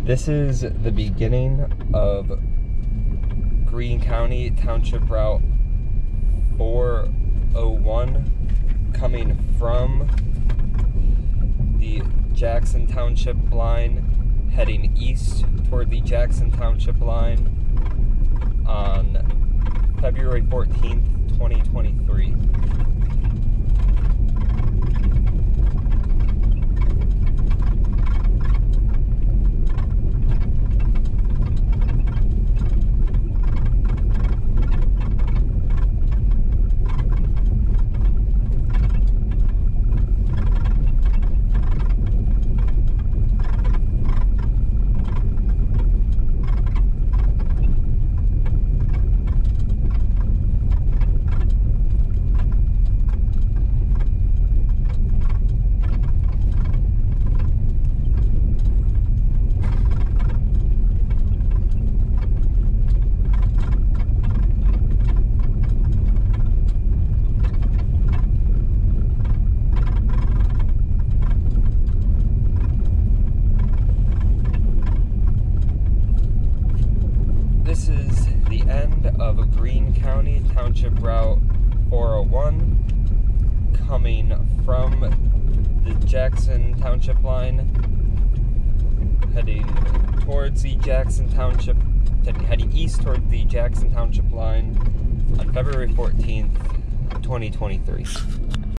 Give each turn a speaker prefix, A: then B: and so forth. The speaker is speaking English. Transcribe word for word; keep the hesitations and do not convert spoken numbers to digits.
A: This is the beginning of Greene County Township Route four oh one coming from the Jackson Township line, heading east toward the Jackson Township line on February fourteenth, twenty twenty-three. This is the end of Greene County Township Route four oh one coming from the Jackson Township line, heading towards the Jackson Township, heading east toward the Jackson Township line on February fourteenth, twenty twenty-three.